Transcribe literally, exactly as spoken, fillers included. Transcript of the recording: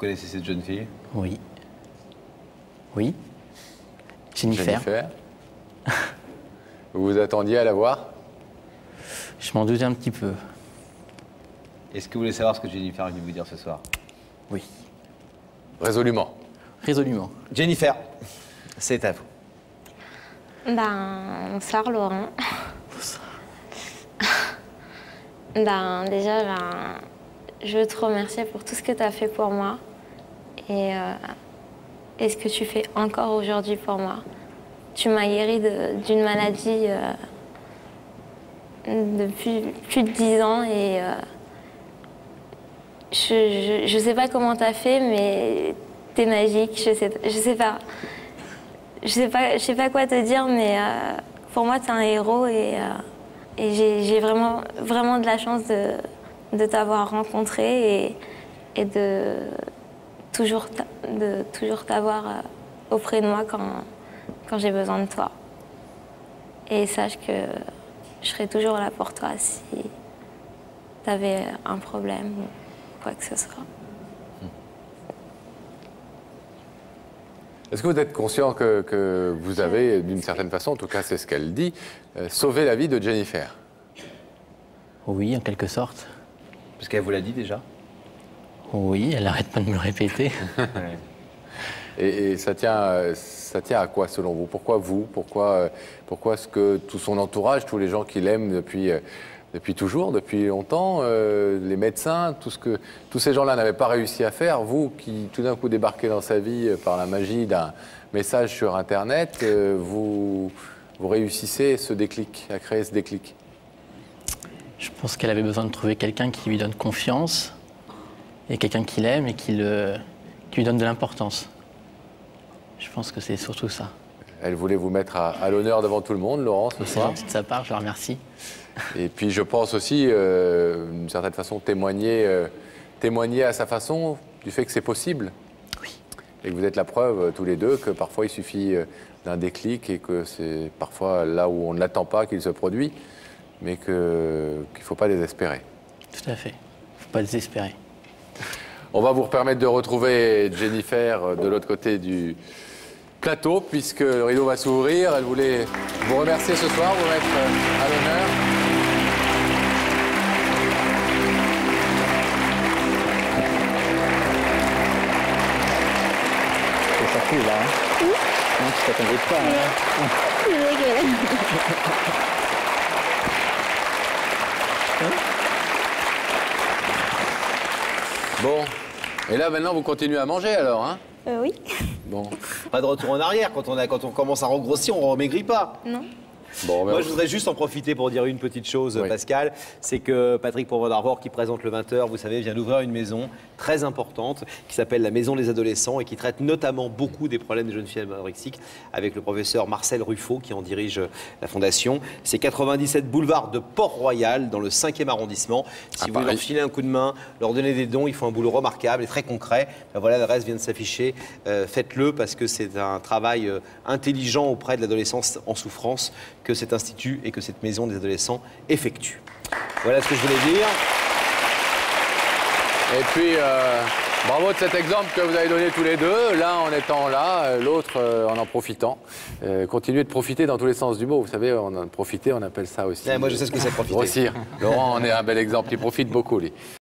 connaissez cette jeune fille? Oui. Oui. Jennifer. Jennifer. Vous vous attendiez à la voir? Je m'en doutais un petit peu. Est-ce que vous voulez savoir ce que Jennifer est venue vous dire ce soir? Oui. Résolument. Résolument. Jennifer, c'est à vous. Ben, bonsoir Laurent. Ben, déjà, ben, je veux te remercier pour tout ce que tu as fait pour moi et, euh, et ce que tu fais encore aujourd'hui pour moi. Tu m'as guéri d'une maladie euh, depuis plus de dix ans et euh, je ne sais pas comment tu as fait, mais tu es magique, je sais, je sais pas. Je sais pas, je sais pas quoi te dire, mais euh, pour moi, tu es un héros et, euh, et j'ai vraiment, vraiment de la chance de, de t'avoir rencontré et, et de toujours de toujours t'avoir euh, auprès de moi quand, quand j'ai besoin de toi. Et sache que je serai toujours là pour toi si tu avais un problème ou quoi que ce soit. Est-ce que vous êtes conscient que, que vous avez, d'une certaine façon, en tout cas c'est ce qu'elle dit, euh, sauvé la vie de Jennifer? Oui, en quelque sorte. Parce qu'elle vous l'a dit déjà? Oui, elle n'arrête pas de me le répéter. Et, et ça, tient, ça tient à quoi selon vous? Pourquoi vous? Pourquoi, pourquoi est-ce que tout son entourage, tous les gens qui l'aiment depuis, depuis toujours, depuis longtemps, euh, les médecins, tout ce que tous ces gens-là n'avaient pas réussi à faire, vous qui tout d'un coup débarquez dans sa vie par la magie d'un message sur Internet, euh, vous, vous réussissez ce déclic, à créer ce déclic? Je pense qu'elle avait besoin de trouver quelqu'un qui lui donne confiance et quelqu'un qui l'aime et qui, le, qui lui donne de l'importance. Je pense que c'est surtout ça. Elle voulait vous mettre à, à l'honneur devant tout le monde, Laurent, ce C'est soir. gentil de sa part, je la remercie. Et puis je pense aussi, euh, d'une certaine façon, témoigner, euh, témoigner à sa façon du fait que c'est possible. Oui. Et que vous êtes la preuve, euh, tous les deux, que parfois il suffit euh, d'un déclic et que c'est parfois là où on ne l'attend pas qu'il se produit, mais qu'il ne faut pas désespérer. Tout à fait. Il ne faut pas désespérer. On va vous permettre de retrouver Jennifer de l'autre côté du plateau, puisque le rideau va s'ouvrir. Elle voulait vous remercier ce soir, vous mettre à l'honneur. C'est sorti là, hein? Oui. Non, tu t'attendais pas. Hein? Bon, et là maintenant vous continuez à manger alors, hein? Euh, oui. Bon. Pas de retour en arrière. Quand on, a, quand on commence à regrossir, on ne remaigrit pas. Non. Bon, ben, Moi, je voudrais juste en profiter pour dire une petite chose, Oui. Pascal. C'est que Patrick Poivre d'Arvor, qui présente le vingt heures, vous savez, vient d'ouvrir une maison très importante qui s'appelle la Maison des Adolescents et qui traite notamment beaucoup des problèmes des jeunes filles anorexiques avec le professeur Marcel Ruffo qui en dirige la fondation. C'est quatre-vingt-dix-sept boulevard de Port-Royal dans le cinquième arrondissement. Si À vous voulez Paris. leur filer un coup de main, leur donner des dons, ils font un boulot remarquable et très concret. Ben voilà, le reste vient de s'afficher. Euh, Faites-le parce que c'est un travail euh, intelligent auprès de l'adolescence en souffrance que cet institut et que cette maison des adolescents effectue. Voilà ce que je voulais dire. Et puis, euh, bravo de cet exemple que vous avez donné tous les deux, l'un en étant là, l'autre euh, en en profitant. Euh, continuez de profiter dans tous les sens du mot. Vous savez, on en profiter, on appelle ça aussi. Ouais, moi, je sais ce que c'est profiter. Grossir. Laurent en est un bel exemple, il profite beaucoup, lui.